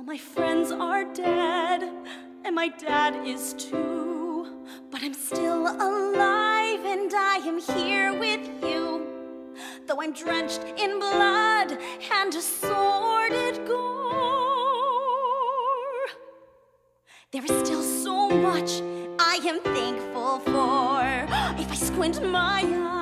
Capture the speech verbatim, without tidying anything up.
All my friends are dead, and my dad is too. But I'm still alive, and I am here with you. Though I'm drenched in blood and assorted gore, there is still so much I am thankful for. If I squint my eyes,